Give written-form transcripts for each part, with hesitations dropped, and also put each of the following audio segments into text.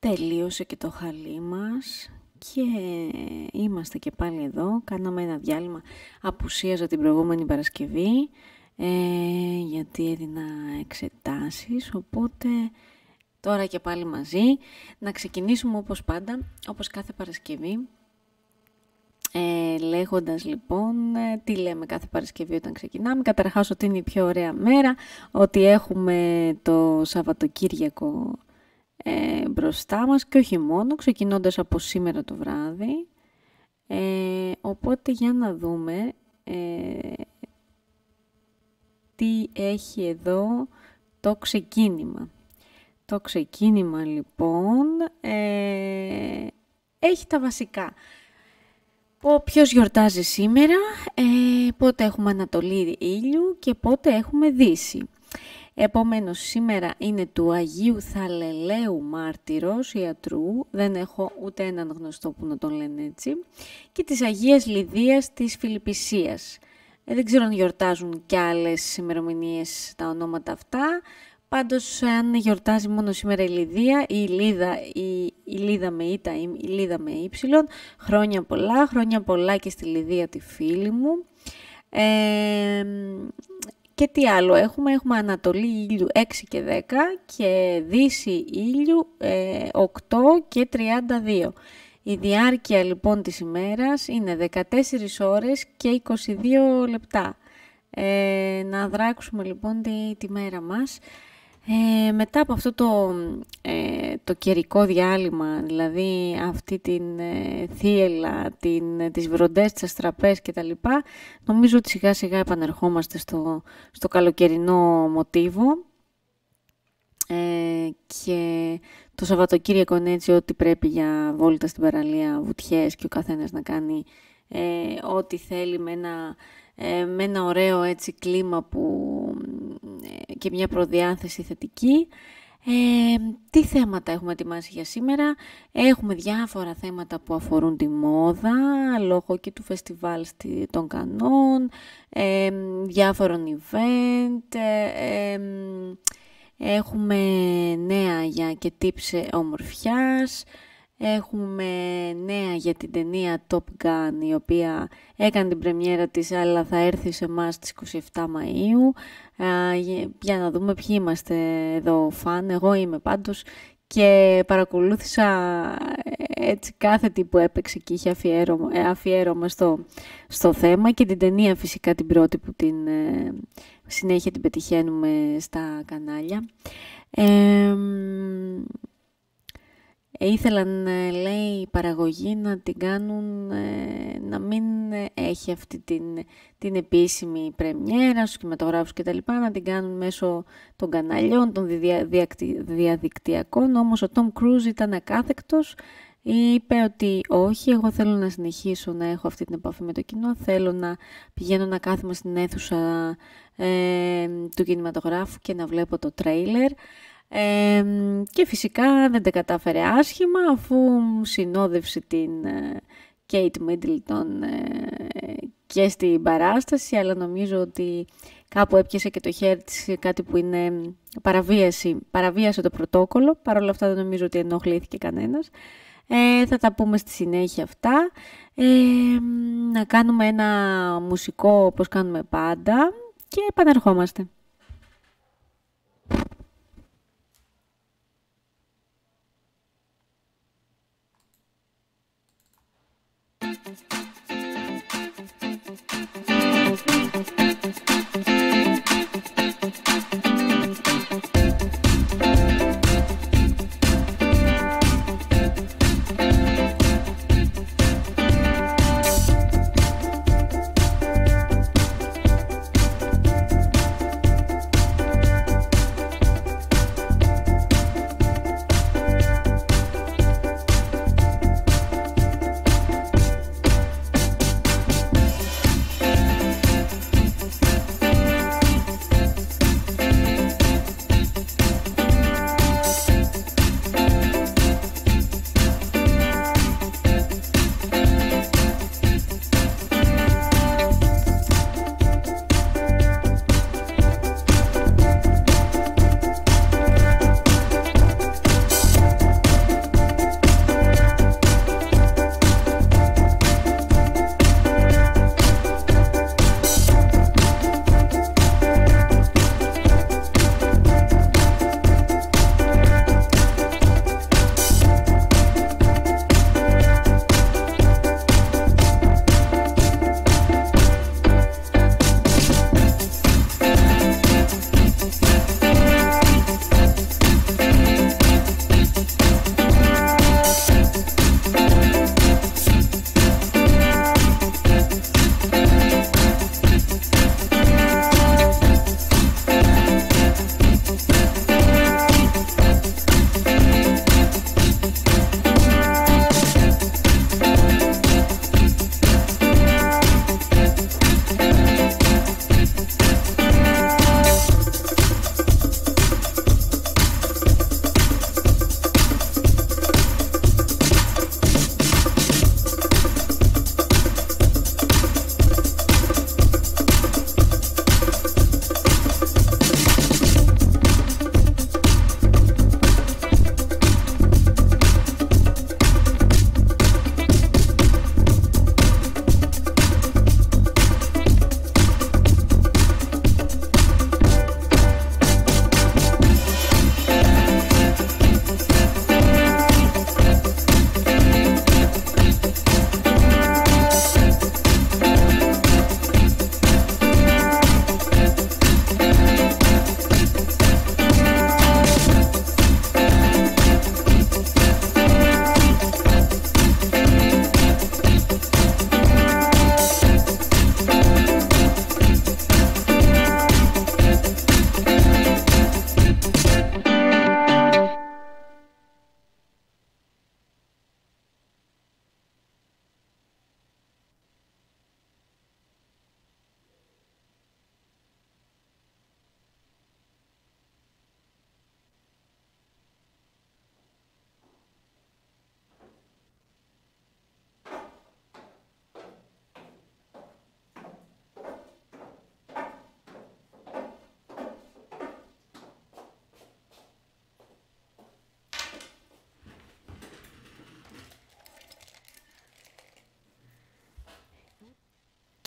Τελείωσε και το χαλί μας και είμαστε και πάλι εδώ. Κάναμε ένα διάλειμμα, απουσίαζα την προηγούμενη Παρασκευή γιατί έδινα εξετάσεις, οπότε τώρα και πάλι μαζί. Να ξεκινήσουμε όπως πάντα, όπως κάθε Παρασκευή, λέγοντας λοιπόν τι λέμε κάθε Παρασκευή όταν ξεκινάμε. Καταρχάς ότι είναι η πιο ωραία μέρα, ότι έχουμε το Σαββατοκύριακο μπροστά μας και όχι μόνο, ξεκινώντας από σήμερα το βράδυ. Οπότε για να δούμε τι έχει εδώ το ξεκίνημα. Το ξεκίνημα λοιπόν έχει τα βασικά. Ποιος γιορτάζει σήμερα, πότε έχουμε Ανατολή ήλιου και πότε έχουμε Δύση. Επομένως, σήμερα είναι του Αγίου Θαλελαίου Μάρτυρος, ιατρού, δεν έχω ούτε έναν γνωστό που να τον λένε έτσι, και της Αγίας Λιδίας της Φιλιππισίας. Δεν ξέρω αν γιορτάζουν κι άλλες ημερομηνίες τα ονόματα αυτά, πάντως αν γιορτάζει μόνο σήμερα η Λιδία, η Λίδα με Ήτα ή η Λίδα με Ήψιλον, χρόνια πολλά και στη Λιδία τη φίλη μου. Και τι άλλο έχουμε Ανατολή ήλιου 6 και 10 και Δύση ήλιου 8 και 32. Η διάρκεια λοιπόν της ημέρας είναι 14 ώρες και 22 λεπτά. Να δράξουμε λοιπόν τη μέρα μας. Μετά από αυτό το καιρικό διάλειμμα, δηλαδή αυτή την θύελλα, τις βροντές, τις αστραπές και τα λοιπά, νομίζω ότι σιγά σιγά επανερχόμαστε στο καλοκαιρινό μοτίβο και το Σαββατοκύριακο είναι έτσι ότι πρέπει για βόλτα στην παραλία, βουτιές και ο καθένας να κάνει ό,τι θέλει με ένα ωραίο έτσι κλίμα και μια προδιάθεση θετική. Τι θέματα έχουμε ετοιμάσει για σήμερα? Έχουμε διάφορα θέματα που αφορούν τη μόδα, λόγω και του φεστιβάλ των Κανών, διάφορων event, έχουμε νέα και tips ομορφιάς, έχουμε νέα για την ταινία Top Gun, η οποία έκανε την πρεμιέρα της, αλλά θα έρθει σε εμάς στις 27 Μαΐου. Για να δούμε ποιοι είμαστε εδώ φαν. Εγώ είμαι πάντως και παρακολούθησα έτσι κάθε τι που έπαιξε και είχε αφιέρωμα στο θέμα, και την ταινία φυσικά την πρώτη που συνέχεια την πετυχαίνουμε στα κανάλια. Ήθελαν, λέει, η παραγωγή να την κάνουν, να μην έχει αυτή την επίσημη πρεμιέρα στους κινηματογράφους και τα λοιπά, να την κάνουν μέσω των καναλιών, των διαδικτυακών. Όμως ο Τόμ Κρούζ ήταν ακάθεκτος, είπε ότι όχι, εγώ θέλω να συνεχίσω να έχω αυτή την επαφή με το κοινό, θέλω να πηγαίνω να κάθομαι στην αίθουσα του κινηματογράφου και να βλέπω το τρέιλερ. Και φυσικά δεν τα κατάφερε άσχημα, αφού συνόδευσε την Kate Middleton και στην παράσταση, αλλά νομίζω ότι κάπου έπιασε και το χέρι της, κάτι που είναι παραβίασε το πρωτόκολλο. Παρ' όλα αυτά δεν νομίζω ότι ενοχλήθηκε κανένας. Θα τα πούμε στη συνέχεια αυτά. Να κάνουμε ένα μουσικό όπως κάνουμε πάντα και επαναρχόμαστε.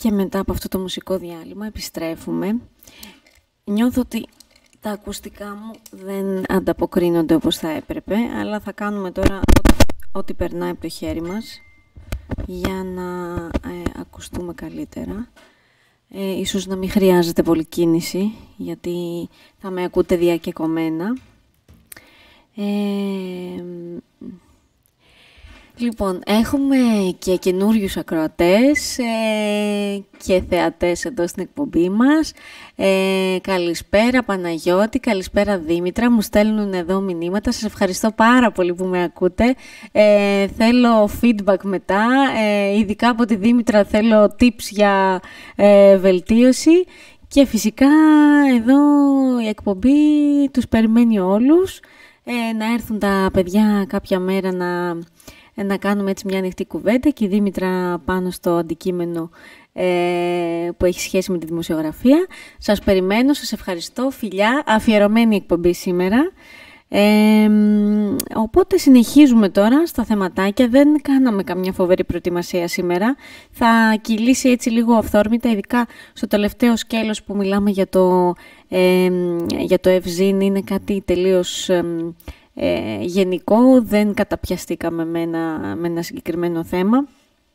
Και μετά από αυτό το μουσικό διάλειμμα επιστρέφουμε. Νιώθω ότι τα ακουστικά μου δεν ανταποκρίνονται όπως θα έπρεπε, αλλά θα κάνουμε τώρα ό,τι περνάει από το χέρι μας για να ακουστούμε καλύτερα. Ίσως να μην χρειάζεται πολύ κίνηση, γιατί θα με ακούτε διακεκομένα. Λοιπόν, έχουμε και καινούριους ακροατές και θεατές εδώ στην εκπομπή μας. Καλησπέρα Παναγιώτη, καλησπέρα Δήμητρα, μου στέλνουν εδώ μηνύματα. Σας ευχαριστώ πάρα πολύ που με ακούτε. Θέλω feedback μετά, ειδικά από τη Δήμητρα θέλω tips για βελτίωση. Και φυσικά εδώ η εκπομπή τους περιμένει όλους, να έρθουν τα παιδιά κάποια μέρα να κάνουμε έτσι μια ανοιχτή κουβέντα και η Δήμητρα πάνω στο αντικείμενο που έχει σχέση με τη δημοσιογραφία. Σας περιμένω, σας ευχαριστώ, φιλιά, αφιερωμένη εκπομπή σήμερα. Οπότε συνεχίζουμε τώρα στα θεματάκια. Δεν κάναμε καμιά φοβερή προετοιμασία σήμερα. Θα κυλήσει έτσι λίγο αυθόρμητα, ειδικά στο τελευταίο σκέλος που μιλάμε για το ευζήν. Είναι κάτι τελείως γενικό, δεν καταπιαστήκαμε με ένα συγκεκριμένο θέμα.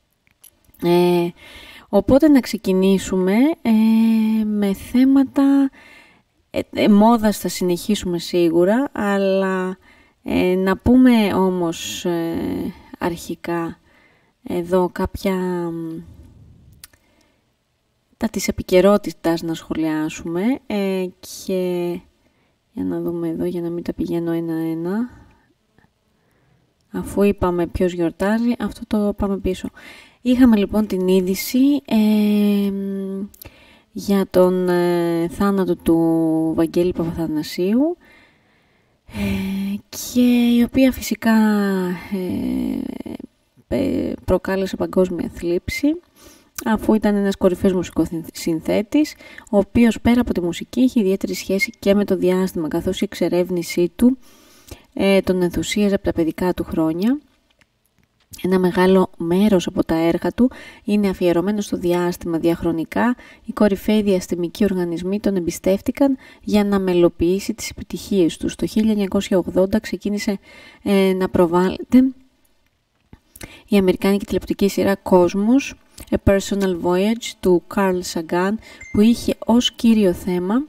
Οπότε να ξεκινήσουμε με θέματα μόδας. Θα συνεχίσουμε σίγουρα, αλλά να πούμε όμως αρχικά εδώ κάποια τα της επικαιρότητας να σχολιάσουμε και για να δούμε εδώ, για να μην τα πηγαίνω ένα-ένα. Αφού είπαμε ποιος γιορτάζει, αυτό το πάμε πίσω. Είχαμε λοιπόν την είδηση για τον θάνατο του Βαγγέλη Παπαθανασίου και η οποία φυσικά προκάλεσε παγκόσμια θλίψη, αφού ήταν ένας κορυφαίος μουσικοσυνθέτης, ο οποίος πέρα από τη μουσική είχε ιδιαίτερη σχέση και με το διάστημα, καθώς η εξερεύνησή του τον ενθουσίαζε από τα παιδικά του χρόνια. Ένα μεγάλο μέρος από τα έργα του είναι αφιερωμένο στο διάστημα. Διαχρονικά, οι κορυφαίοι διαστημικοί οργανισμοί τον εμπιστεύτηκαν για να μελοποιήσει τις επιτυχίες του. Το 1980 ξεκίνησε να προβάλλεται η αμερικάνικη τηλεοπτική σειρά Cosmos, A Personal Voyage του Carl Sagan, που είχε ως κύριο θέμα...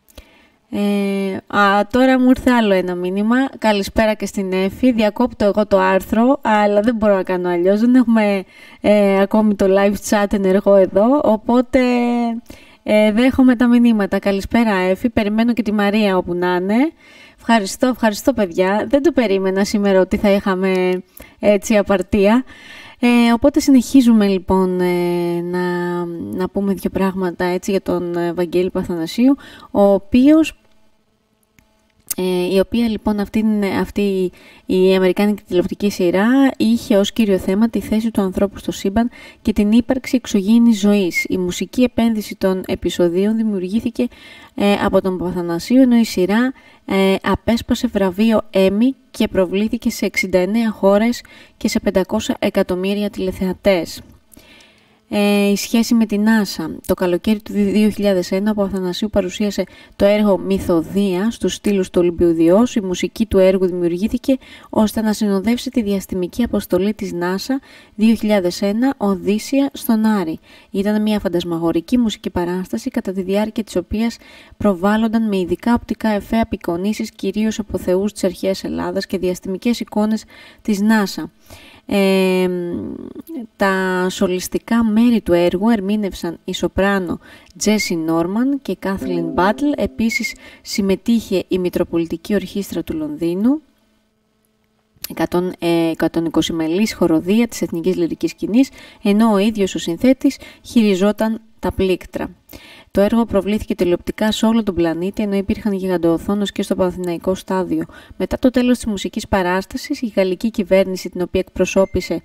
τώρα μου ήρθε άλλο ένα μήνυμα. Καλησπέρα και στην Έφη. Διακόπτω εγώ το άρθρο, αλλά δεν μπορώ να κάνω αλλιώς. Δεν έχουμε ακόμη το live chat ενεργό εδώ, οπότε δέχομαι τα μηνύματα. Καλησπέρα Έφη, περιμένω και τη Μαρία όπου να είναι. Ευχαριστώ παιδιά. Δεν το περίμενα σήμερα ότι θα είχαμε έτσι απαρτία. Οπότε συνεχίζουμε λοιπόν να πούμε δύο πράγματα έτσι για τον Βαγγέλη Παπαθανασίου, η οποία λοιπόν αυτή η αμερικάνικη τηλεοπτική σειρά είχε ως κύριο θέμα τη θέση του ανθρώπου στο σύμπαν και την ύπαρξη εξωγήινης ζωής. Η μουσική επένδυση των επεισοδίων δημιουργήθηκε από τον Παπαθανασίου, ενώ η σειρά απέσπασε βραβείο Emmy και προβλήθηκε σε 69 χώρες και σε 500 εκατομμύρια τηλεθεατές. Η σχέση με την NASA. Το καλοκαίρι του 2001 ο Παπαθανασίου παρουσίασε το έργο Μυθοδία στους στήλους του Ολυμπιουδιός. Η μουσική του έργου δημιουργήθηκε ώστε να συνοδεύσει τη διαστημική αποστολή της NASA 2001 Οδύσσεια στον Άρη. Ήταν μια φαντασμαγορική μουσική παράσταση κατά τη διάρκεια της οποίας προβάλλονταν με ειδικά οπτικά εφέ απεικονίσεις κυρίως από θεούς της αρχαίας Ελλάδας και διαστημικές εικόνες της NASA. Τα σολιστικά μέρη του έργου ερμήνευσαν η σοπράνο Τζέσι Νόρμαν και Κάθλιν Μπάτλ. Επίσης συμμετείχε η Μητροπολιτική Ορχήστρα του Λονδίνου, 120 μελής χοροδία της Εθνικής Λυρικής Σκηνής, ενώ ο ίδιος ο συνθέτης χειριζόταν τα πλήκτρα. Το έργο προβλήθηκε τηλεοπτικά σε όλο τον πλανήτη, ενώ υπήρχαν γιγαντοοθόνες και στο Παναθηναϊκό στάδιο. Μετά το τέλος της μουσικής παράστασης, η γαλλική κυβέρνηση, την οποία εκπροσώπησε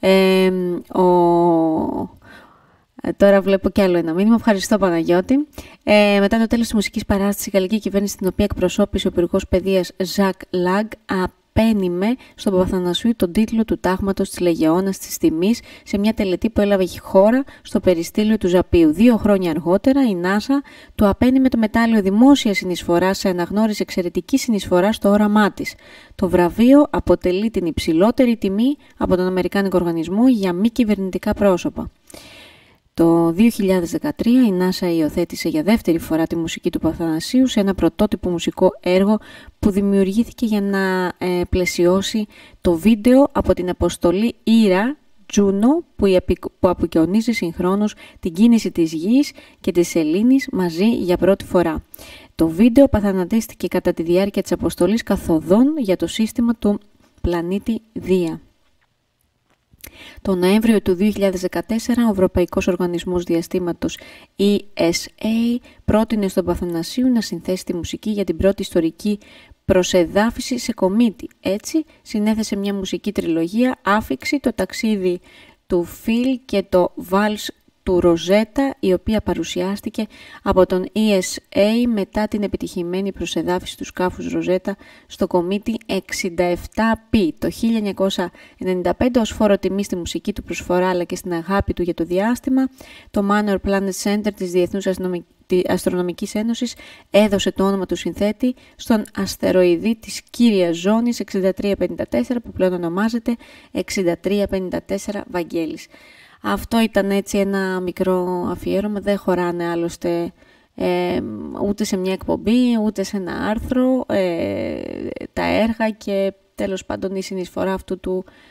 τώρα βλέπω κι άλλο ένα μήνυμα. Ευχαριστώ Παναγιώτη. Μετά το τέλος της μουσικής παράστασης, η γαλλική κυβέρνηση, την οποία εκπροσώπησε ο υπουργός παιδείας Ζακ Λαγκ, απένιμε στον Παπαθανασίου τον τίτλο του τάγματος της Λεγεώνας της Τιμής σε μια τελετή που έλαβε χώρα στο περιστήλιο του Ζαπίου. 2 χρόνια αργότερα η NASA του απένιμε το μετάλλιο δημόσια συνεισφορά σε αναγνώριση εξαιρετική συνεισφορά στο όραμά της. Το βραβείο αποτελεί την υψηλότερη τιμή από τον Αμερικάνικο Οργανισμό για μη κυβερνητικά πρόσωπα. Το 2013 η NASA υιοθέτησε για δεύτερη φορά τη μουσική του Παπαθανασίου σε ένα πρωτότυπο μουσικό έργο που δημιουργήθηκε για να πλαισιώσει το βίντεο από την αποστολή Ήρα Juno που απεικονίζει συγχρόνως την κίνηση της Γης και της Σελήνης μαζί για πρώτη φορά. Το βίντεο παθανατίστηκε κατά τη διάρκεια της αποστολής καθοδόν για το σύστημα του πλανήτη Δία. Το Νοέμβριο του 2014 ο Ευρωπαϊκός Οργανισμός Διαστήματος ESA πρότεινε στον Παθανασίου να συνθέσει τη μουσική για την πρώτη ιστορική προσεδάφιση σε κομίτη. Έτσι συνέθεσε μια μουσική τριλογία, Άφιξη, το ταξίδι του Φιλ και το Βάλς του Ροζέτα, η οποία παρουσιάστηκε από τον ESA μετά την επιτυχημένη προσεδάφιση του σκάφους Ροζέτα στο κομίτη 67P το 1995 ως φόρο τιμή στη μουσική του προσφορά αλλά και στην αγάπη του για το διάστημα. Το Manor Planet Center της Διεθνούς Αστρονομικής Ένωσης έδωσε το όνομα του συνθέτη στον αστεροειδή της κύριας ζώνης 6354 που πλέον ονομάζεται 6354 Βαγγέλης. Αυτό ήταν έτσι ένα μικρό αφιέρωμα, δεν χωράνε άλλωστε ούτε σε μια εκπομπή, ούτε σε ένα άρθρο, τα έργα και τέλος πάντων η συνεισφορά αυτού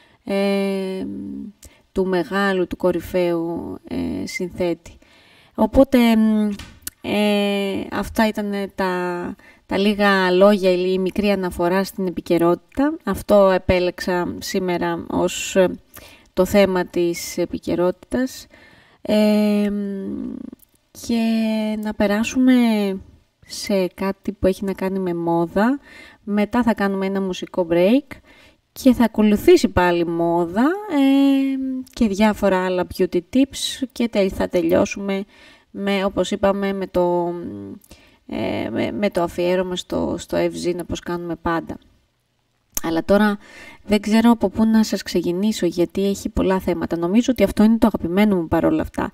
του μεγάλου, του κορυφαίου συνθέτη. Οπότε αυτά ήταν τα λίγα λόγια, η μικρή αναφορά στην επικαιρότητα. Αυτό επέλεξα σήμερα ως το θέμα της επικαιρότητας και να περάσουμε σε κάτι που έχει να κάνει με μόδα. Μετά θα κάνουμε ένα μουσικό break και θα ακολουθήσει πάλι μόδα και διάφορα άλλα beauty tips και θα τελειώσουμε όπως είπαμε με το αφιέρωμα στο FZ, όπως κάνουμε πάντα. Αλλά τώρα δεν ξέρω από πού να σας ξεκινήσω γιατί έχει πολλά θέματα. Νομίζω ότι αυτό είναι το αγαπημένο μου παρόλα αυτά.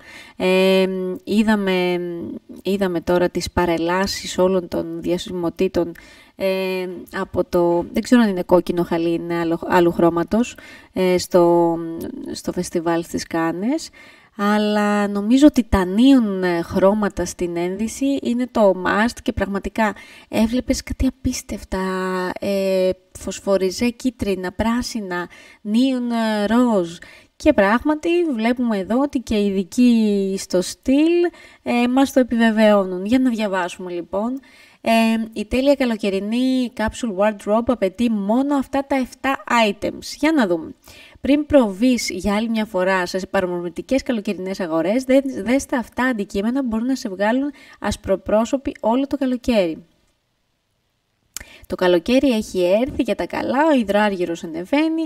Είδαμε τώρα τις παρελάσεις όλων των διασημοτήτων από το, δεν ξέρω αν είναι κόκκινο χαλί, είναι άλλου χρώματος, στο φεστιβάλ στις Κάνες. Αλλά νομίζω ότι τα neon χρώματα στην ένδυση είναι το must και πραγματικά έβλεπες κάτι απίστευτα, φωσφοριζέ κίτρινα, πράσινα, neon ροζ και πράγματι βλέπουμε εδώ ότι και οι ειδικοί στο στυλ μας το επιβεβαιώνουν. Για να διαβάσουμε λοιπόν. Η τέλεια καλοκαιρινή capsule wardrobe απαιτεί μόνο αυτά τα 7 items. Για να δούμε. Πριν προβείς για άλλη μια φορά σε παρομορφωτικές καλοκαιρινές αγορές, δες τα αυτά αντικείμενα που μπορούν να σε βγάλουν ασπροπρόσωποι όλο το καλοκαίρι. Το καλοκαίρι έχει έρθει για τα καλά, ο υδράργυρος ανεβαίνει,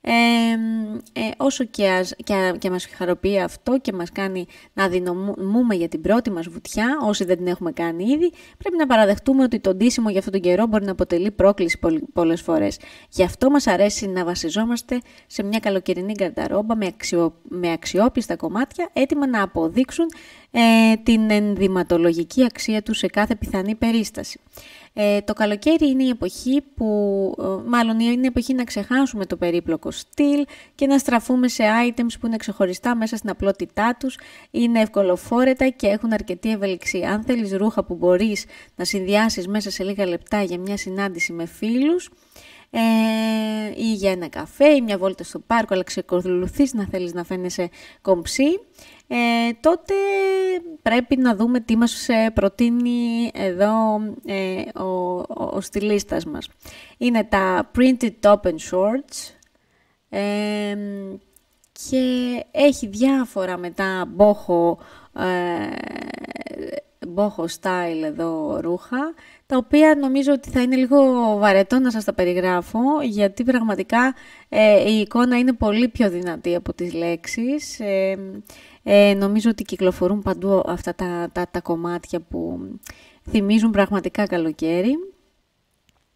όσο και μας χαροποιεί αυτό και μας κάνει να δυναμούμε για την πρώτη μας βουτιά, όσοι δεν την έχουμε κάνει ήδη, πρέπει να παραδεχτούμε ότι το ντύσιμο για αυτόν τον καιρό μπορεί να αποτελεί πρόκληση πολλές φορές. Γι' αυτό μας αρέσει να βασιζόμαστε σε μια καλοκαιρινή γκαρνταρόμπα με αξιόπιστα κομμάτια, έτοιμα να αποδείξουν την ενδυματολογική αξία του σε κάθε πιθανή περίσταση. Το καλοκαίρι είναι η εποχή είναι η εποχή να ξεχάσουμε το περίπλοκο στυλ και να στραφούμε σε items που είναι ξεχωριστά μέσα στην απλότητά τους, είναι ευκολοφόρετα και έχουν αρκετή ευελιξία. Αν θέλεις ρούχα που μπορείς να συνδυάσεις μέσα σε λίγα λεπτά για μια συνάντηση με φίλους ή για ένα καφέ ή μια βόλτα στο πάρκο, αλλά ξεκολουθείς να θέλεις να φαίνεσαι κομψή, τότε πρέπει να δούμε τι μας προτείνει εδώ ο στυλίστας μας. Είναι τα printed top and shorts και έχει διάφορα μετά boho style εδώ ρούχα, τα οποία νομίζω ότι θα είναι λίγο βαρετό να σας τα περιγράφω, γιατί πραγματικά η εικόνα είναι πολύ πιο δυνατή από τις λέξεις. Νομίζω ότι κυκλοφορούν παντού αυτά τα κομμάτια που θυμίζουν πραγματικά καλοκαίρι.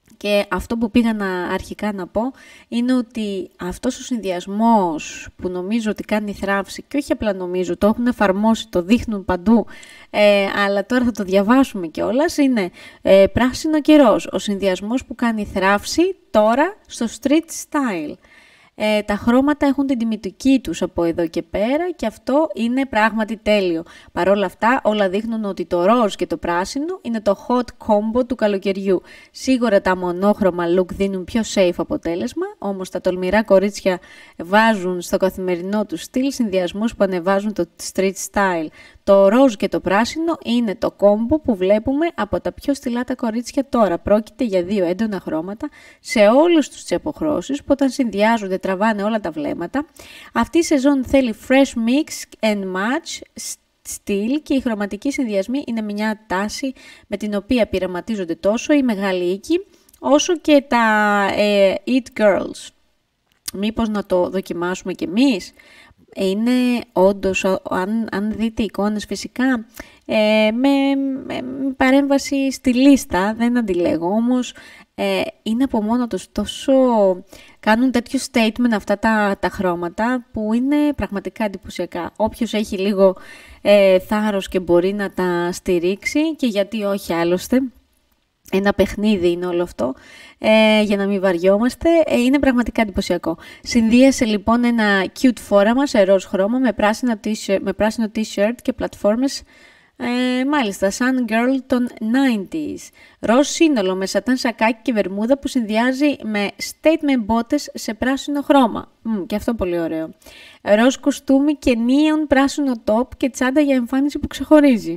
Και αυτό που πήγα αρχικά να πω είναι ότι αυτός ο συνδυασμός που νομίζω ότι κάνει θράψη, και όχι απλά νομίζω, το έχουν εφαρμόσει, το δείχνουν παντού, αλλά τώρα θα το διαβάσουμε κιόλας, είναι πράσινο και ροζ. Ο συνδυασμός που κάνει θράψη τώρα στο street style. Τα χρώματα έχουν την τιμητική τους από εδώ και πέρα και αυτό είναι πράγματι τέλειο. Παρ' όλα αυτά όλα δείχνουν ότι το ροζ και το πράσινο είναι το hot combo του καλοκαιριού. Σίγουρα τα μονόχρωμα look δίνουν πιο safe αποτέλεσμα, όμως τα τολμηρά κορίτσια βάζουν στο καθημερινό του στυλ συνδυασμούς που ανεβάζουν το street style. Το ροζ και το πράσινο είναι το κόμπο που βλέπουμε από τα πιο στυλάτα κορίτσια τώρα. Πρόκειται για δύο έντονα χρώματα σε όλους τους αποχρώσεις που όταν συνδυάζονται τραβάνε όλα τα βλέμματα. Αυτή η σεζόν θέλει fresh mix and match στυλ και οι χρωματικοί συνδυασμοί είναι μια τάση με την οποία πειραματίζονται τόσο οι μεγάλοι οίκοι όσο και τα it girls. Μήπως να το δοκιμάσουμε κι εμείς? Είναι όντως, αν δείτε εικόνες φυσικά, με παρέμβαση στη λίστα, δεν αντιλέγω, όμως είναι από μόνο τους τόσο, κάνουν τέτοιο statement αυτά τα χρώματα που είναι πραγματικά εντυπωσιακά. Όποιος έχει λίγο θάρρος και μπορεί να τα στηρίξει, και γιατί όχι άλλωστε, ένα παιχνίδι είναι όλο αυτό, για να μην βαριόμαστε, είναι πραγματικά εντυπωσιακό. Συνδύασε λοιπόν ένα cute φόραμα σε ροζ χρώμα με πράσινο t-shirt και πλατφόρμες, μάλιστα σαν girl των 90s. Ροζ σύνολο με σατάν σακάκι και βερμούδα που συνδυάζει με statement μπότες σε πράσινο χρώμα. Και αυτό πολύ ωραίο. Ροζ κοστούμι και neon πράσινο top και τσάντα για εμφάνιση που ξεχωρίζει.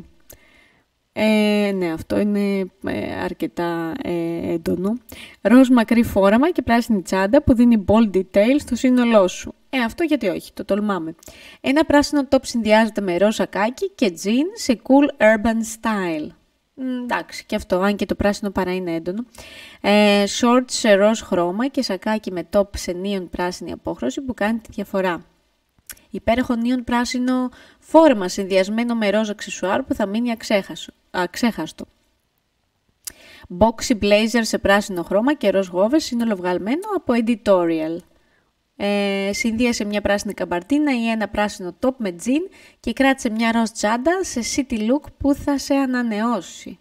Ναι, αυτό είναι αρκετά έντονο. Ροζ μακρύ φόραμα και πράσινη τσάντα που δίνει bold detail στο σύνολό σου. Αυτό γιατί όχι, το τολμάμε. Ένα πράσινο top συνδυάζεται με ροζ σακάκι και jean σε cool urban style. Εντάξει, και αυτό, αν και το πράσινο παρά είναι έντονο. Shorts σε ροζ χρώμα και σακάκι με top σε neon πράσινη απόχρωση που κάνει τη διαφορά. Υπέροχο neon πράσινο φόρμα συνδυασμένο με ροζ αξεσουάρ που θα μείνει αξέχαστο. Boxy blazer σε πράσινο χρώμα και ροζ γόβες σύνολο βγαλμένο από editorial. Συνδύασε μια πράσινη καμπαρτίνα ή ένα πράσινο top με jean και κράτησε μια ροζ τσάντα σε city look που θα σε ανανεώσει.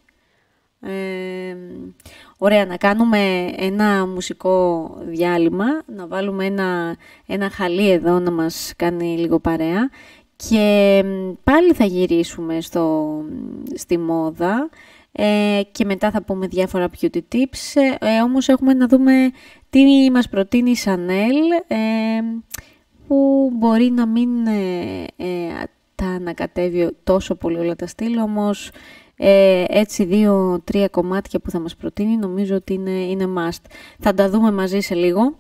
Ωραία, να κάνουμε ένα μουσικό διάλειμμα, να βάλουμε ένα χαλί εδώ να μας κάνει λίγο παρέα και πάλι θα γυρίσουμε στη μόδα και μετά θα πούμε διάφορα beauty tips, όμως έχουμε να δούμε τι μας προτείνει η Chanel, που μπορεί να μην τα ανακατεύει τόσο πολύ όλα τα στυλ, όμως έτσι 2-3 κομμάτια που θα μας προτείνει νομίζω ότι είναι must. Θα τα δούμε μαζί σε λίγο.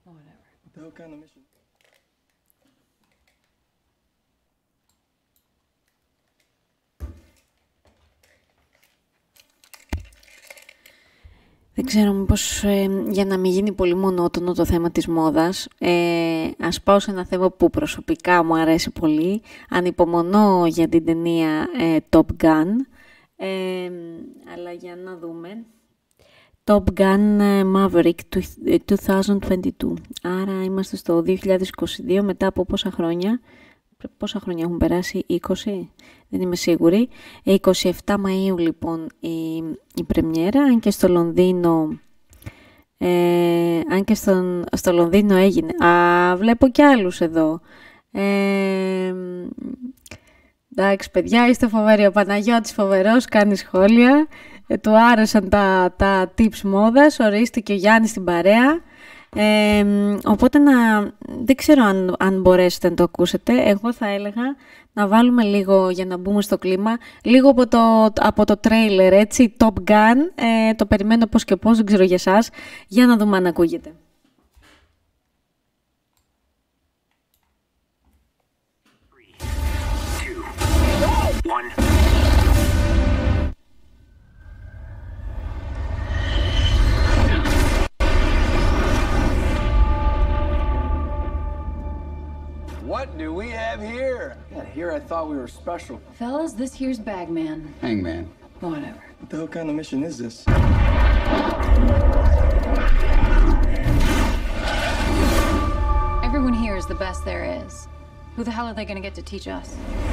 What the hell kind of mission? Δεν ξέρω μήπως για να μην γίνει πολύ μονότονο το θέμα της μόδας, ας πάω σε ένα θέμα που προσωπικά μου αρέσει πολύ. Ανυπομονώ για την ταινία Top Gun, αλλά για να δούμε. Top Gun Maverick 2022, άρα είμαστε στο 2022 μετά από πόσα χρόνια. Πόσα χρόνια έχουν περάσει, 20, δεν είμαι σίγουρη. 27 Μαΐου λοιπόν η πρεμιέρα, αν και στο Λονδίνο, στο Λονδίνο έγινε. Βλέπω κι άλλους εδώ. Εντάξει παιδιά, είστε φοβεροί. Ο Παναγιώτης φοβερός, κάνει σχόλια. Του άρεσαν τα tips μόδας, ορίστε και ο Γιάννης στην παρέα. Οπότε δεν ξέρω αν μπορέσετε να το ακούσετε. Εγώ θα έλεγα να βάλουμε λίγο, για να μπούμε στο κλίμα, λίγο από το τρέιλερ, έτσι, Top Gun. Το περιμένω πώς και πώς, δεν ξέρω για εσάς, για να δούμε αν ακούγεται. What do we have here? Yeah, here I thought we were special. Fellas, this here's Bagman. Hangman. Whatever. What the hell kind of mission is this? Everyone here is the best there is. Who the hell are they gonna get to teach us?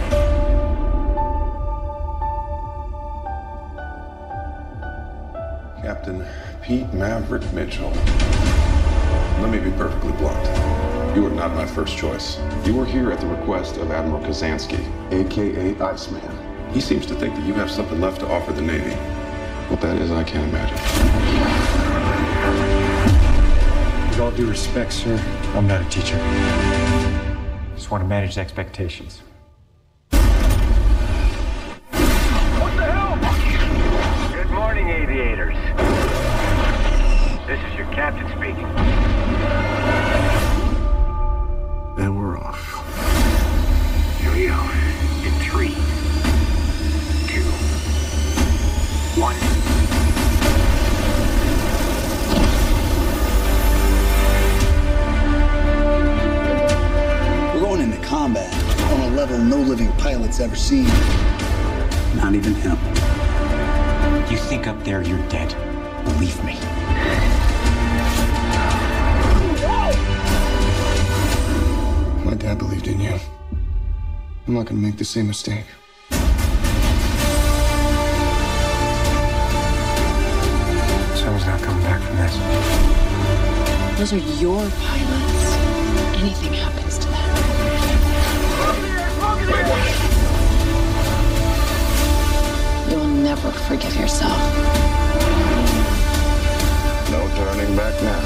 Captain Pete Maverick Mitchell. Let me be perfectly blunt. You are not my first choice. You are here at the request of Admiral Kazansky, a.k.a. Iceman. He seems to think that you have something left to offer the Navy. What that is, I can't imagine. With all due respect, sir, I'm not a teacher. Just want to manage expectations. What the hell? Good morning, aviators. This is your captain speaking. And we're off. Here we go. In 3, 2, 1. We're going into combat on a level no living pilot's ever seen. Not even him. You think up there you're dead? Believe me. My dad believed in you. I'm not gonna make the same mistake. Someone's not coming back from this. Those are your pilots. Anything happens to them. You'll never forgive yourself. No turning back now.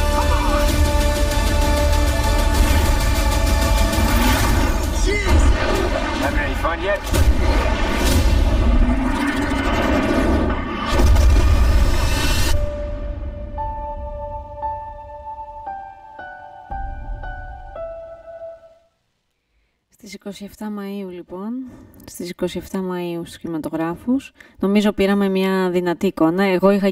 Having any fun yet? Στις 27 Μαΐου λοιπόν, στις 27 Μαΐου στους κινηματογράφους, νομίζω πήραμε μια δυνατή εικόνα. Εγώ είχα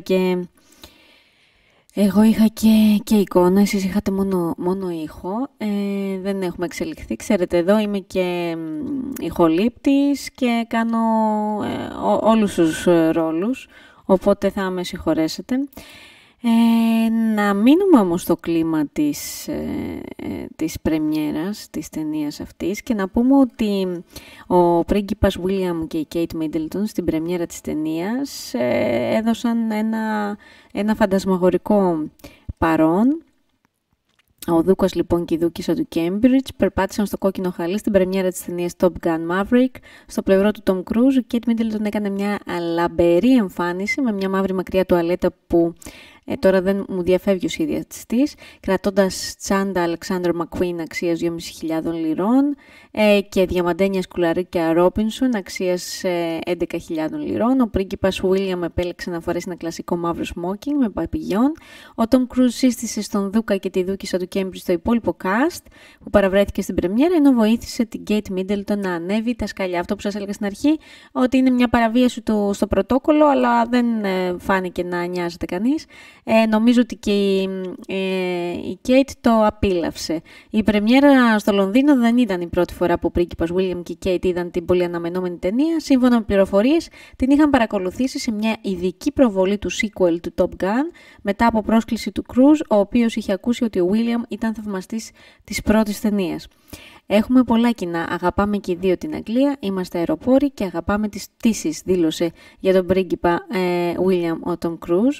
και εικόνα, εσείς είχατε μόνο ήχο, δεν έχουμε εξελιχθεί. Ξέρετε, εδώ είμαι και ηχολήπτης και κάνω όλους τους ρόλους, οπότε θα με συγχωρέσετε. Να μείνουμε όμως στο κλίμα της πρεμιέρας της ταινίας αυτής και να πούμε ότι ο πρίγκιπας William και η Kate Middleton στην πρεμιέρα της ταινίας έδωσαν ένα φαντασμαγορικό παρόν. Ο Δούκας λοιπόν και η Δούκισσα του Cambridge περπάτησαν στο κόκκινο χαλί στην πρεμιέρα της ταινίας Top Gun Maverick. Στο πλευρό του Tom Cruise, η Kate Middleton έκανε μια λαμπερή εμφάνιση με μια μαύρη μακριά τουαλέτα που τώρα δεν μου διαφεύγει ο σχεδιαστής, κρατώντας τσάντα Alexander McQueen αξίας 2.500 λιρών και διαμαντένια σκουλαρίκια Robinson αξίας 11.000 λιρών. Ο πρίγκιπας William επέλεξε να φορέσει ένα κλασικό μαύρο smoking με παπηγιόν. Ο Tom Cruise σύστησε στον Δούκα και τη Δούκισσα του Cambridge το υπόλοιπο cast που παραβρέθηκε στην πρεμιέρα, ενώ βοήθησε την Kate Middleton να ανέβει τα σκαλιά. Αυτό που σας έλεγα στην αρχή, ότι είναι μια παραβίαση στο πρωτόκολλο, αλλά δεν φάνηκε να νοιάζεται κανείς. Νομίζω ότι και η Kate το απίλαυσε. Η πρεμιέρα στο Λονδίνο δεν ήταν η πρώτη φορά που ο πρίγκιπας William και η Kate είδαν την πολύ αναμενόμενη ταινία. Σύμφωνα με πληροφορίες, την είχαν παρακολουθήσει σε μια ειδική προβολή του sequel του Top Gun, μετά από πρόσκληση του Cruise, ο οποίος είχε ακούσει ότι ο William ήταν θαυμαστής της πρώτης ταινίας. Έχουμε πολλά κοινά. Αγαπάμε και οι δύο την Αγγλία, είμαστε αεροπόροι και αγαπάμε τις πτήσεις, δήλωσε για τον πρίγκιπα William ο Tom Cruise.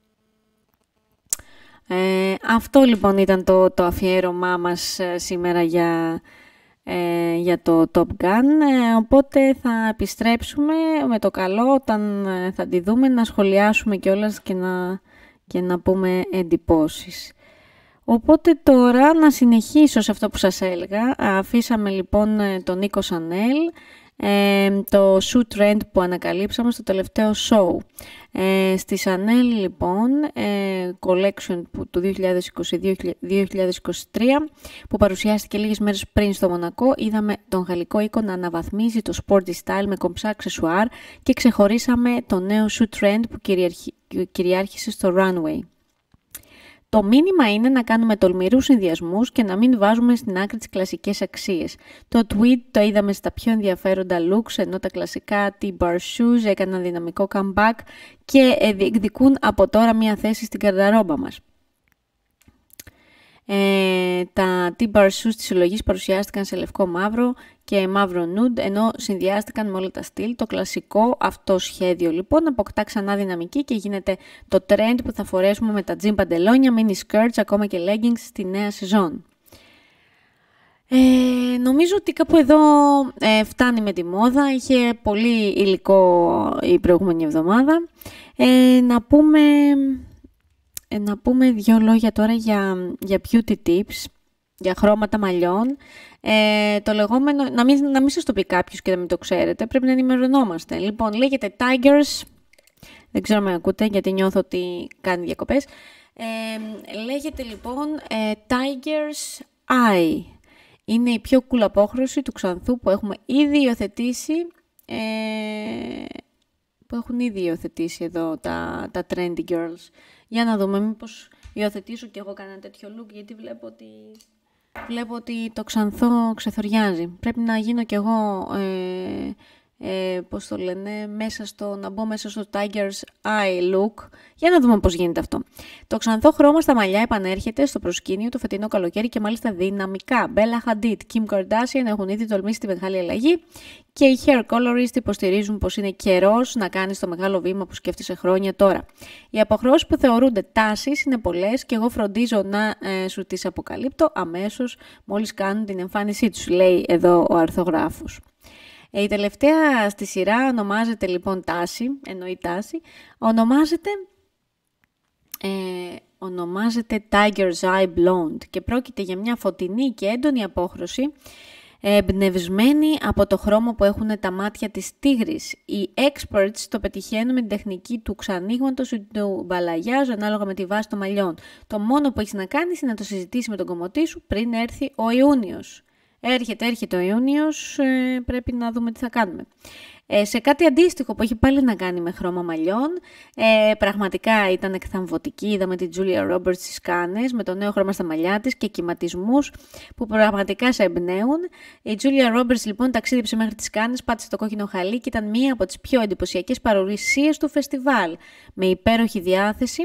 Αυτό λοιπόν ήταν το αφιέρωμά μας σήμερα για το Top Gun, οπότε θα επιστρέψουμε με το καλό όταν θα τη δούμε, να σχολιάσουμε κιόλας και να πούμε εντυπώσεις. Οπότε τώρα να συνεχίσω σε αυτό που σας έλεγα. Αφήσαμε λοιπόν τον Νίκο Σανέλ, το shoe trend που ανακαλύψαμε στο τελευταίο show. Στη Chanel λοιπόν collection του 2022-2023 που παρουσιάστηκε λίγες μέρες πριν στο Μονακό, είδαμε τον γαλλικό οίκο να αναβαθμίζει το sporty style με κομψά αξεσουάρ και ξεχωρίσαμε το νέο shoe trend που κυριάρχησε στο runway. Το μήνυμα είναι να κάνουμε τολμηρούς συνδυασμούς και να μην βάζουμε στην άκρη τις κλασικές αξίες. Το tweed το είδαμε στα πιο ενδιαφέροντα looks, ενώ τα κλασικά T-bar shoes έκαναν δυναμικό comeback και διεκδικούν από τώρα μια θέση στην καρδαρόμπα μας. Τα T-bar shoes της συλλογής παρουσιάστηκαν σε λευκό μαύρο και μαύρο nude, ενώ συνδυάστηκαν με όλα τα στυλ. Το κλασικό αυτό σχέδιο λοιπόν αποκτά ξανά δυναμική και γίνεται το trend που θα φορέσουμε με τα jean παντελόνια, mini skirts, ακόμα και leggings στη νέα σεζόν. Νομίζω ότι κάπου εδώ φτάνει με τη μόδα. Είχε πολύ υλικό η προηγούμενη εβδομάδα. Να πούμε δύο λόγια τώρα για beauty tips, για χρώματα μαλλιών. Το λεγόμενο, να μην σας το πει κάποιος και να μην το ξέρετε, πρέπει να ενημερωνόμαστε. Λοιπόν, λέγεται Tigers, δεν ξέρω αν με ακούτε γιατί νιώθω ότι κάνει διακοπές. Λέγεται λοιπόν Tigers Eye. Είναι η πιο cool απόχρωση του ξανθού που έχουμε ήδη υιοθετήσει, που έχουν ήδη υιοθετήσει εδώ τα trendy girls. Για να δούμε, μήπως υιοθετήσω και εγώ κανένα τέτοιο look, γιατί βλέπω ότι το ξανθό ξεθοριάζει. Πρέπει να γίνω κι εγώ, πώς το λένε, να μπω μέσα στο Tiger's Eye look. Για να δούμε πώς γίνεται αυτό. Το ξανθό χρώμα στα μαλλιά επανέρχεται στο προσκήνιο το φετινό καλοκαίρι και μάλιστα δυναμικά. Bella Hadid, Kim Kardashian έχουν ήδη τολμήσει τη μεγάλη αλλαγή και οι hair colorists υποστηρίζουν πως είναι καιρός να κάνεις το μεγάλο βήμα που σκέφτεσαι χρόνια τώρα. Οι αποχρώσεις που θεωρούνται τάσεις είναι πολλές και εγώ φροντίζω να σου τις αποκαλύπτω αμέσως μόλις κάνουν την εμφάνισή τους, λέει εδώ ο αρθογράφος. Η τελευταία στη σειρά ονομάζεται λοιπόν τάση, εννοεί τάση, ονομάζεται Tiger's Eye Blonde και πρόκειται για μια φωτεινή και έντονη απόχρωση εμπνευσμένη από το χρώμα που έχουν τα μάτια της τίγρης. Οι experts το πετυχαίνουν με την τεχνική του ξανοίγματος ή του μπαλαγιάζ ανάλογα με τη βάση των μαλλιών. Το μόνο που έχεις να κάνεις είναι να το συζητήσεις με τον κομμωτή σου πριν έρθει ο Ιούνιος. Έρχεται ο Ιούνιος, πρέπει να δούμε τι θα κάνουμε. Σε κάτι αντίστοιχο που έχει πάλι να κάνει με χρώμα μαλλιών, πραγματικά ήταν εκθαμβωτική. Είδαμε την Julia Roberts στις Κάνες με το νέο χρώμα στα μαλλιά της και κυματισμούς που πραγματικά σε εμπνέουν. Η Julia Roberts λοιπόν ταξίδεψε μέχρι τις Κάνες, πάτησε το κόκκινο χαλί και ήταν μία από τις πιο εντυπωσιακές παρουσίες του φεστιβάλ. Με υπέροχη διάθεση,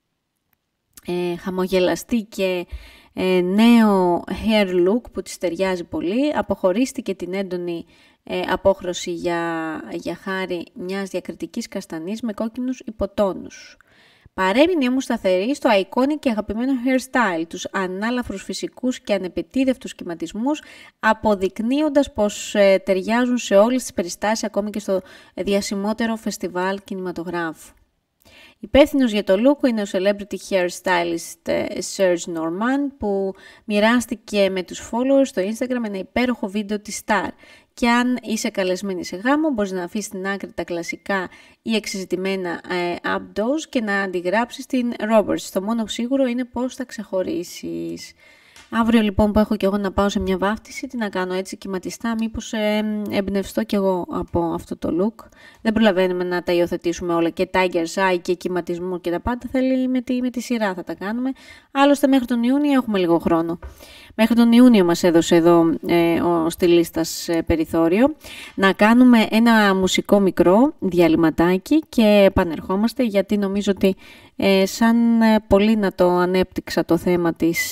χαμογελαστή και νέο hair look που της ταιριάζει πολύ, αποχωρίστηκε την έντονη απόχρωση για χάρη μιας διακριτικής καστανής με κόκκινους υποτόνους. Παρέμεινε όμως σταθερή στο iconic και αγαπημένο hairstyle, τους ανάλαφρους φυσικούς και ανεπαιτίδευτους κυματισμούς, αποδεικνύοντας πως ταιριάζουν σε όλες τις περιστάσεις, ακόμη και στο διασημότερο φεστιβάλ κινηματογράφου. Υπεύθυνος για το look είναι ο celebrity hairstylist Serge Normand, που μοιράστηκε με τους followers στο Instagram ένα υπέροχο βίντεο της Star. Και αν είσαι καλεσμένη σε γάμο, μπορείς να αφήσεις στην άκρη τα κλασικά ή εξεζητημένα updos και να αντιγράψεις την Roberts. Το μόνο σίγουρο είναι πώς θα ξεχωρίσεις. Αύριο λοιπόν που έχω και εγώ να πάω σε μια βάφτιση, τι να κάνω έτσι κυματιστά, μήπως εμπνευστώ κι εγώ από αυτό το look. Δεν προλαβαίνουμε να τα υιοθετήσουμε όλα, και tiger's eye και κυματισμό και τα πάντα, θέλει με τη σειρά θα τα κάνουμε. Άλλωστε μέχρι τον Ιούνιο έχουμε λίγο χρόνο. Μέχρι τον Ιούνιο μας έδωσε εδώ ο στυλίστας περιθώριο. Να κάνουμε ένα μουσικό μικρό διαλυματάκι και επανερχόμαστε, γιατί νομίζω ότι σαν πολύ να το ανέπτυξα το θέμα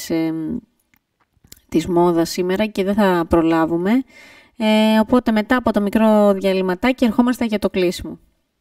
της μόδας σήμερα και δεν θα προλάβουμε. Οπότε μετά από το μικρό διαλυματάκι ερχόμαστε για το κλείσιμο.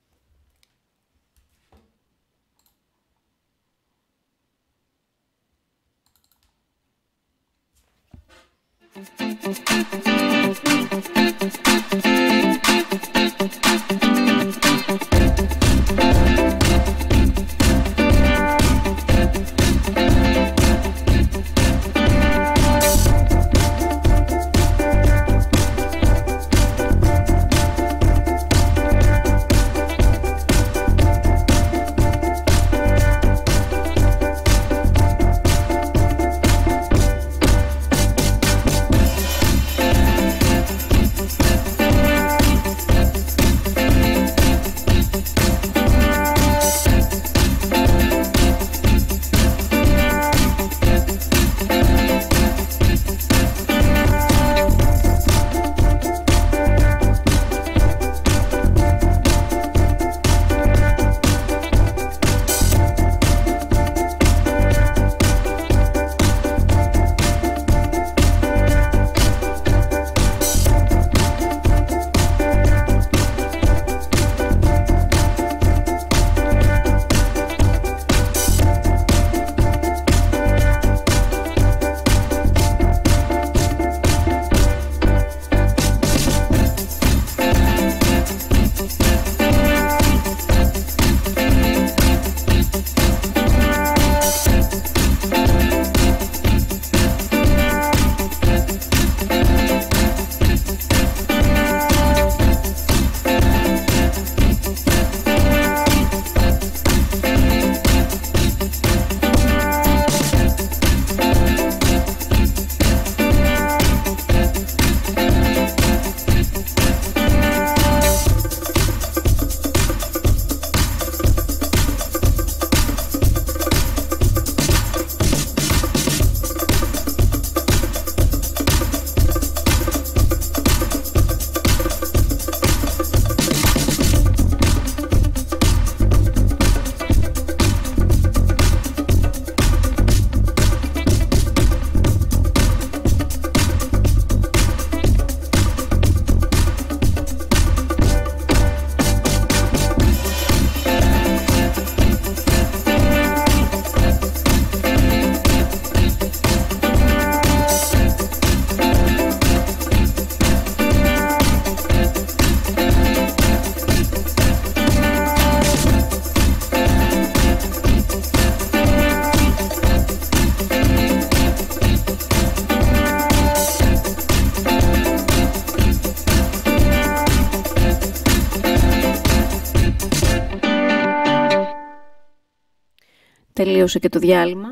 Τελείωσε και το διάλειμμα.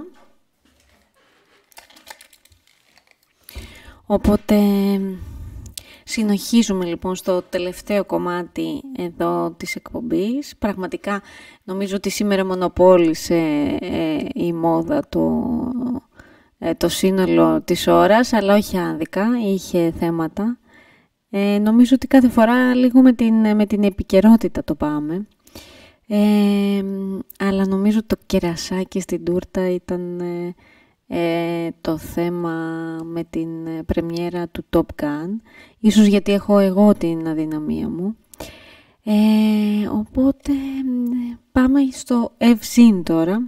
Οπότε συνεχίζουμε λοιπόν στο τελευταίο κομμάτι εδώ της εκπομπής. Πραγματικά νομίζω ότι σήμερα μονοπόλησε η μόδα το σύνολο της ώρας, αλλά όχι άδικα, είχε θέματα. Νομίζω ότι κάθε φορά λίγο με την επικαιρότητα το πάμε. Αλλά νομίζω το κερασάκι στην τούρτα ήταν το θέμα με την πρεμιέρα του Top Gun. Ίσως γιατί έχω εγώ την αδυναμία μου. Οπότε πάμε στο Evzine τώρα.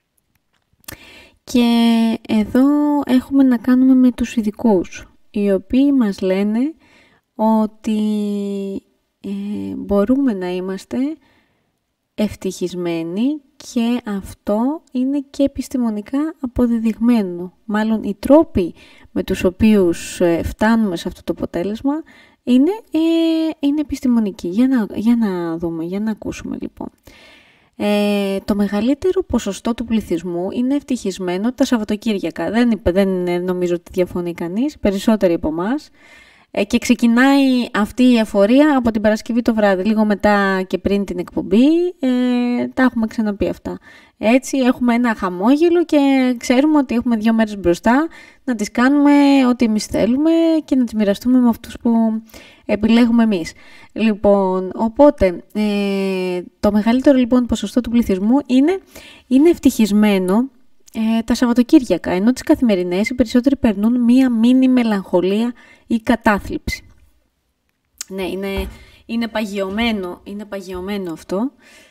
Και εδώ έχουμε να κάνουμε με τους ειδικούς, οι οποίοι μας λένε ότι μπορούμε να είμαστε ευτυχισμένοι και αυτό είναι και επιστημονικά αποδεδειγμένο. Μάλλον οι τρόποι με τους οποίους φτάνουμε σε αυτό το αποτέλεσμα είναι επιστημονικοί. Για να δούμε, για να ακούσουμε λοιπόν. Το μεγαλύτερο ποσοστό του πληθυσμού είναι ευτυχισμένο τα Σαββατοκύριακα. Δεν νομίζω ότι διαφωνεί κανείς, περισσότεροι από εμάς. Και ξεκινάει αυτή η εφορία από την Παρασκευή το βράδυ, λίγο μετά και πριν την εκπομπή, τα έχουμε ξαναπεί αυτά. Έτσι έχουμε ένα χαμόγελο και ξέρουμε ότι έχουμε 2 μέρες μπροστά να τις κάνουμε ό,τι εμείς θέλουμε και να τις μοιραστούμε με αυτούς που επιλέγουμε εμείς. Λοιπόν, οπότε το μεγαλύτερο λοιπόν ποσοστό του πληθυσμού είναι ευτυχισμένο τα Σαββατοκύριακα, ενώ τις καθημερινές οι περισσότεροι περνούν μία μίνι μελαγχολία ή κατάθλιψη. Ναι, είναι παγιωμένο αυτό.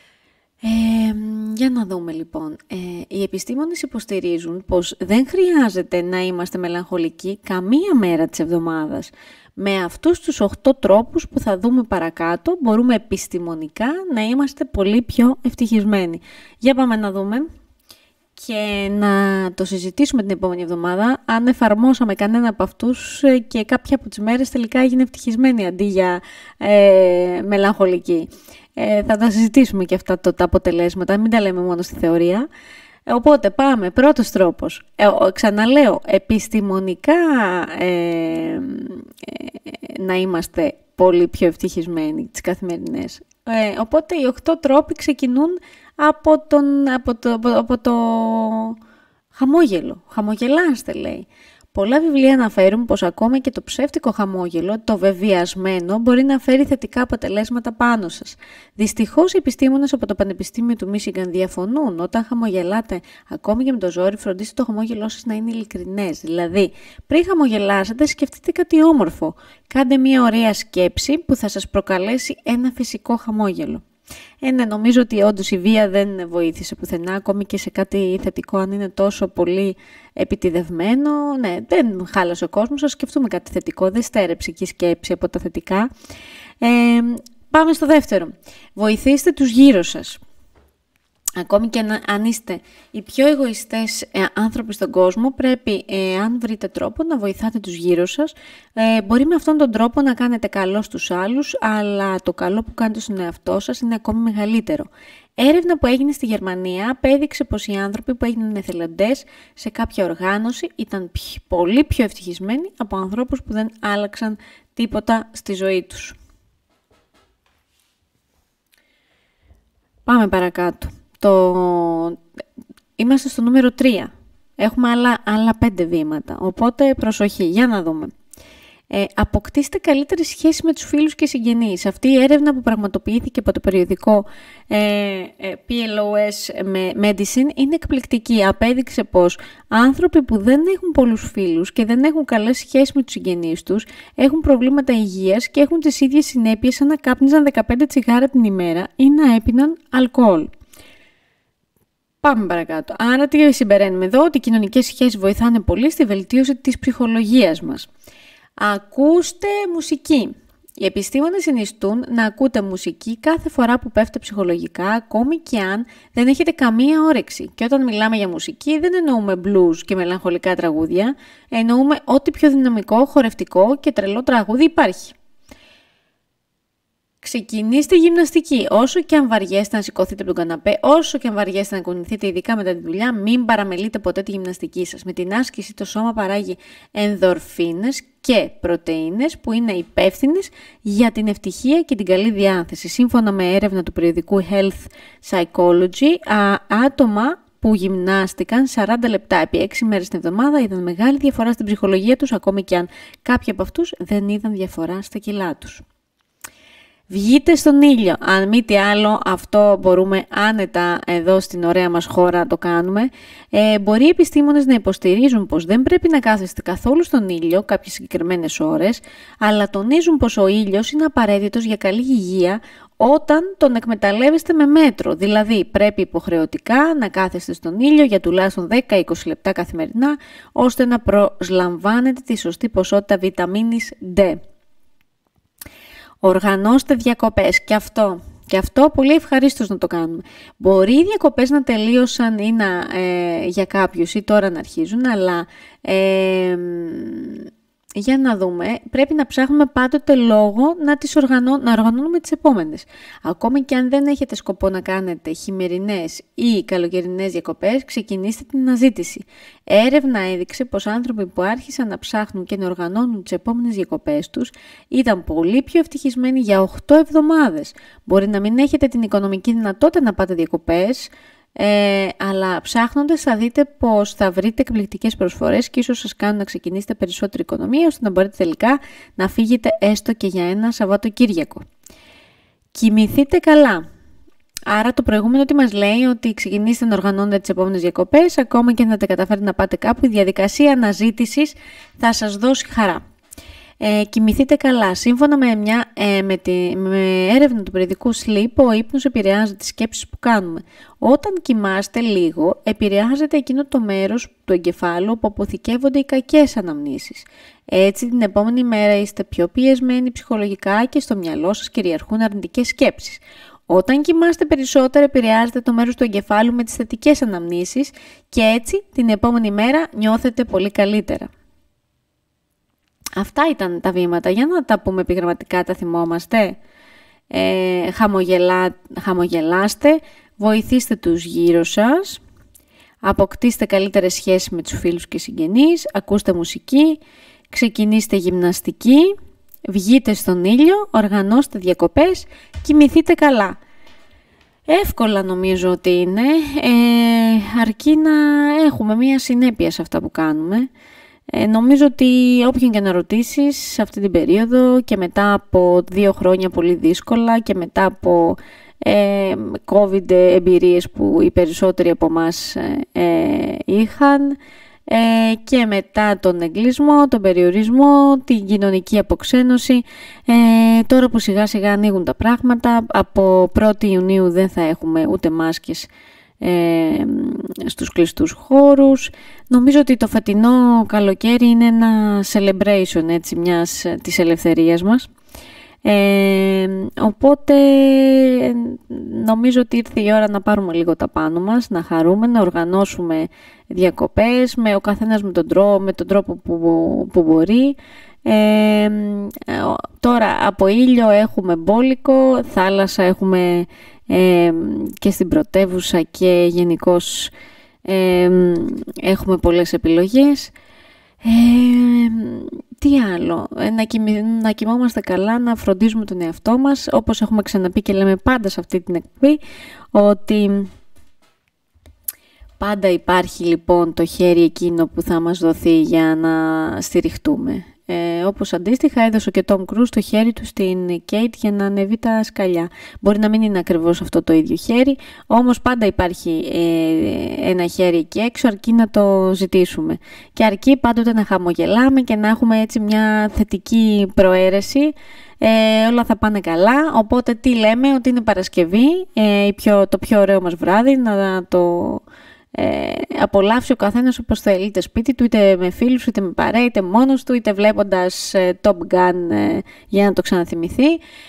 Για να δούμε λοιπόν. Οι επιστήμονες υποστηρίζουν πως δεν χρειάζεται να είμαστε μελαγχολικοί καμία μέρα της εβδομάδας. Με αυτούς τους 8 τρόπους που θα δούμε παρακάτω μπορούμε επιστημονικά να είμαστε πολύ πιο ευτυχισμένοι. Για πάμε να δούμε και να το συζητήσουμε την επόμενη εβδομάδα αν εφαρμόσαμε κανένα από αυτούς και κάποια από τις μέρες τελικά έγινε ευτυχισμένη αντί για μελαγχολική. Θα τα συζητήσουμε και αυτά τα αποτελέσματα, μην τα λέμε μόνο στη θεωρία. Οπότε πάμε, πρώτος τρόπος, ξαναλέω, επιστημονικά να είμαστε πολύ πιο ευτυχισμένοι τις καθημερινές. Οπότε οι 8 τρόποι ξεκινούν από το χαμόγελο. Χαμογελάστε, λέει. Πολλά βιβλία αναφέρουν πως ακόμα και το ψεύτικο χαμόγελο, το βεβαιασμένο, μπορεί να φέρει θετικά αποτελέσματα πάνω σας. Δυστυχώς οι επιστήμονες από το Πανεπιστήμιο του Μίσιγκαν διαφωνούν. Όταν χαμογελάτε, ακόμη και με το ζόρι, φροντίστε το χαμόγελό σας να είναι ειλικρινές. Δηλαδή, πριν χαμογελάσετε, σκεφτείτε κάτι όμορφο. Κάντε μια ωραία σκέψη που θα σας προκαλέσει ένα φυσικό χαμόγελο. Ναι, νομίζω ότι όντως η βία δεν βοήθησε πουθενά, ακόμη και σε κάτι θετικό, αν είναι τόσο πολύ επιτιδευμένο. Ναι, δεν χάλασε ο κόσμος, ας σκεφτούμε κάτι θετικό, δεν στέρεψε και η σκέψη από τα θετικά. Πάμε στο δεύτερο. Βοηθήστε τους γύρω σας. Ακόμη και αν είστε οι πιο εγωιστές άνθρωποι στον κόσμο, πρέπει, αν βρείτε τρόπο, να βοηθάτε τους γύρω σας. Μπορεί με αυτόν τον τρόπο να κάνετε καλό στους άλλους, αλλά το καλό που κάνετε στον εαυτό σας είναι ακόμη μεγαλύτερο. Έρευνα που έγινε στη Γερμανία απέδειξε πως οι άνθρωποι που έγιναν εθελοντές σε κάποια οργάνωση ήταν πολύ πιο ευτυχισμένοι από ανθρώπους που δεν άλλαξαν τίποτα στη ζωή τους. Πάμε παρακάτω. Είμαστε στο νούμερο 3. Έχουμε άλλα 5 βήματα. Οπότε προσοχή, για να δούμε. Αποκτήστε καλύτερη σχέση με τους φίλους και συγγενείς. Αυτή η έρευνα που πραγματοποιήθηκε από το περιοδικό PLOS Medicine είναι εκπληκτική. Απέδειξε πως άνθρωποι που δεν έχουν πολλούς φίλους και δεν έχουν καλές σχέσεις με τους συγγενείς τους έχουν προβλήματα υγείας και έχουν τις ίδιες συνέπειες σαν να κάπνιζαν 15 τσιγάρα την ημέρα ή να έπιναν αλκοόλ. Πάμε παρακάτω. Άρα τι συμπεραίνουμε εδώ? Ότι οι κοινωνικές σχέσεις βοηθάνε πολύ στη βελτίωση της ψυχολογίας μας. Ακούστε μουσική. Οι επιστήμονες συνιστούν να ακούτε μουσική κάθε φορά που πέφτετε ψυχολογικά, ακόμη και αν δεν έχετε καμία όρεξη. Και όταν μιλάμε για μουσική δεν εννοούμε blues και μελαγχολικά τραγούδια, εννοούμε ό,τι πιο δυναμικό, χορευτικό και τρελό τραγούδι υπάρχει. Ξεκινήστε γυμναστική. Όσο και αν βαριέστε να σηκωθείτε από τον καναπέ, όσο και αν βαριέστε να κουνηθείτε, ειδικά μετά τη δουλειά, μην παραμελείτε ποτέ τη γυμναστική σας. Με την άσκηση το σώμα παράγει ενδορφίνες και πρωτεΐνες που είναι υπεύθυνες για την ευτυχία και την καλή διάθεση. Σύμφωνα με έρευνα του περιοδικού Health Psychology, άτομα που γυμνάστηκαν 40 λεπτά επί 6 μέρες την εβδομάδα είδαν μεγάλη διαφορά στην ψυχολογία τους, ακόμη και αν κάποιοι από αυτούς δεν είδαν διαφορά στα κιλά τους. Βγείτε στον ήλιο. Αν μη τι άλλο, αυτό μπορούμε άνετα εδώ στην ωραία μας χώρα να το κάνουμε. Μπορεί οι επιστήμονες να υποστηρίζουν πως δεν πρέπει να κάθεστε καθόλου στον ήλιο κάποιες συγκεκριμένες ώρες, αλλά τονίζουν πως ο ήλιος είναι απαραίτητος για καλή υγεία όταν τον εκμεταλλεύεστε με μέτρο. Δηλαδή πρέπει υποχρεωτικά να κάθεστε στον ήλιο για τουλάχιστον 10-20 λεπτά καθημερινά, ώστε να προσλαμβάνετε τη σωστή ποσότητα βιταμίνης D. Οργανώστε διακοπές. Και αυτό Και αυτό πολύ ευχαρίστως να το κάνουμε. Μπορεί οι διακοπές να τελείωσαν ή για κάποιους ή τώρα να αρχίζουν, αλλά για να δούμε, πρέπει να ψάχνουμε πάντοτε λόγο να οργανώνουμε τις επόμενες. Ακόμη και αν δεν έχετε σκοπό να κάνετε χειμερινές ή καλοκαιρινές διακοπές, ξεκινήστε την αναζήτηση. Έρευνα έδειξε πως άνθρωποι που άρχισαν να ψάχνουν και να οργανώνουν τις επόμενες διακοπές τους ήταν πολύ πιο ευτυχισμένοι για 8 εβδομάδες. Μπορεί να μην έχετε την οικονομική δυνατότητα να πάτε διακοπές, αλλά ψάχνοντας θα δείτε πως θα βρείτε εκπληκτικές προσφορές και ίσως σας κάνουν να ξεκινήσετε περισσότερη οικονομία, ώστε να μπορείτε τελικά να φύγετε έστω και για ένα Σαββατοκύριακο. Κοιμηθείτε καλά. Άρα το προηγούμενο τι μας λέει, ότι ξεκινήστε να οργανώνετε τις επόμενες διακοπές, ακόμα και αν δεν τα καταφέρετε να πάτε κάπου, η διαδικασία αναζήτησης θα σας δώσει χαρά. Κοιμηθείτε καλά. Σύμφωνα με έρευνα του περιοδικού Sleep, ο ύπνος επηρεάζει τις σκέψεις που κάνουμε. Όταν κοιμάστε λίγο, επηρεάζεται εκείνο το μέρος του εγκεφάλου όπου αποθηκεύονται οι κακές αναμνήσεις. Έτσι, την επόμενη μέρα είστε πιο πιεσμένοι ψυχολογικά και στο μυαλό σας κυριαρχούν αρνητικές σκέψεις. Όταν κοιμάστε περισσότερο, επηρεάζεται το μέρος του εγκεφάλου με τις θετικές αναμνήσεις και έτσι την επόμενη μέρα νιώθετε πολύ καλύτερα. Αυτά ήταν τα βήματα. Για να τα πούμε επιγραμματικά, τα θυμόμαστε. Χαμογελάστε, βοηθήστε τους γύρω σας, αποκτήστε καλύτερες σχέσεις με τους φίλους και συγγενείς, ακούστε μουσική, ξεκινήστε γυμναστική, βγείτε στον ήλιο, οργανώστε διακοπές, κοιμηθείτε καλά. Εύκολα νομίζω ότι είναι, αρκεί να έχουμε μία συνέπεια σε αυτά που κάνουμε. Νομίζω ότι όποιον και να ρωτήσεις σε αυτή την περίοδο και μετά από 2 χρόνια πολύ δύσκολα και μετά από COVID εμπειρίες που οι περισσότεροι από εμάς είχαν και μετά τον εγκλισμό, τον περιορισμό, την κοινωνική αποξένωση, τώρα που σιγά σιγά ανοίγουν τα πράγματα, από 1η Ιουνίου δεν θα έχουμε ούτε μάσκες στους κλειστούς χώρους. Νομίζω ότι το φετινό καλοκαίρι είναι ένα celebration της ελευθερίας μας, οπότε νομίζω ότι ήρθε η ώρα να πάρουμε λίγο τα πάνω μας, να χαρούμε, να οργανώσουμε διακοπές με ο καθένας με τον τρόπο που μπορεί. Τώρα από ήλιο έχουμε μπόλικο, θάλασσα έχουμε και στην πρωτεύουσα και γενικώς έχουμε πολλές επιλογές. Τι άλλο, να κοιμόμαστε καλά, να φροντίζουμε τον εαυτό μας, όπως έχουμε ξαναπεί και λέμε πάντα σε αυτή την εκπομπή, ότι πάντα υπάρχει λοιπόν το χέρι εκείνο που θα μας δοθεί για να στηριχτούμε. Όπως αντίστοιχα έδωσε και ο Tom Cruise το χέρι του στην Kate για να ανεβεί τα σκαλιά. Μπορεί να μην είναι ακριβώς αυτό το ίδιο χέρι, όμως πάντα υπάρχει ένα χέρι εκεί έξω, αρκεί να το ζητήσουμε. Και αρκεί πάντοτε να χαμογελάμε και να έχουμε έτσι μια θετική προαίρεση. Όλα θα πάνε καλά, οπότε τι λέμε, ότι είναι Παρασκευή, το πιο ωραίο μας βράδυ, να το απολαύσει ο καθένας όπως θέλει, είτε σπίτι του, είτε με φίλους, είτε με παρέα, είτε μόνος του, είτε βλέποντας Top Gun για να το ξαναθυμηθεί.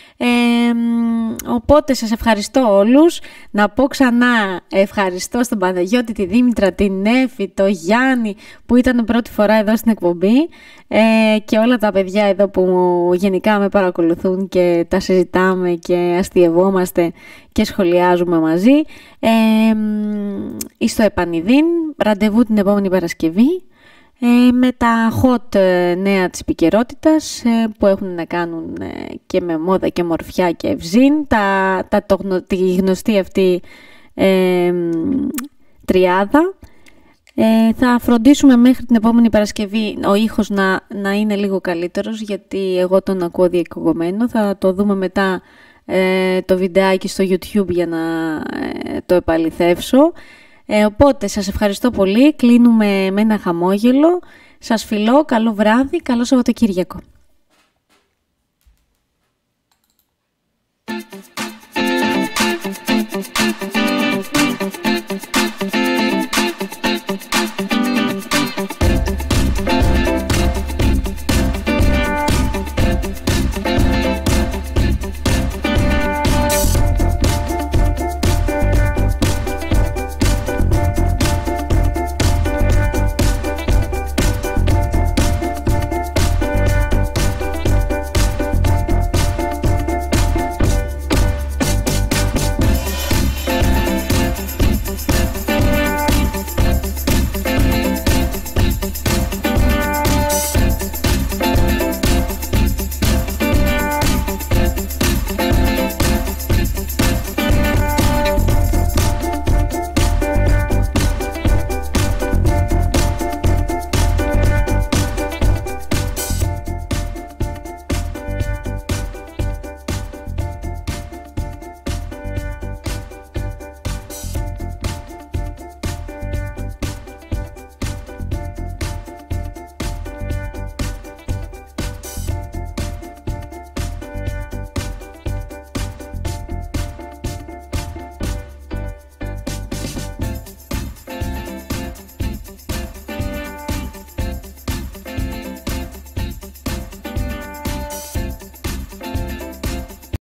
Οπότε σας ευχαριστώ όλους. Να πω ξανά ευχαριστώ στον Παναγιώτη, τη Δήμητρα, την Έφη, το Γιάννη που ήταν πρώτη φορά εδώ στην εκπομπή, και όλα τα παιδιά εδώ που γενικά με παρακολουθούν και τα συζητάμε και αστιευόμαστε και σχολιάζουμε μαζί. Στο επανειδήν, ραντεβού την επόμενη Παρασκευή με τα hot νέα της επικαιρότητας που έχουν να κάνουν και με μόδα και μορφιά και ευζήν, τη γνωστή αυτή τριάδα. Θα φροντίσουμε μέχρι την επόμενη Παρασκευή ο ήχος να είναι λίγο καλύτερος, γιατί εγώ τον ακούω διακογωμένο. Θα το δούμε μετά το βιντεάκι στο YouTube για να το επαληθεύσω. Οπότε σας ευχαριστώ πολύ. Κλείνουμε με ένα χαμόγελο. Σας φιλώ, καλό βράδυ, καλό Σαββατοκύριακο.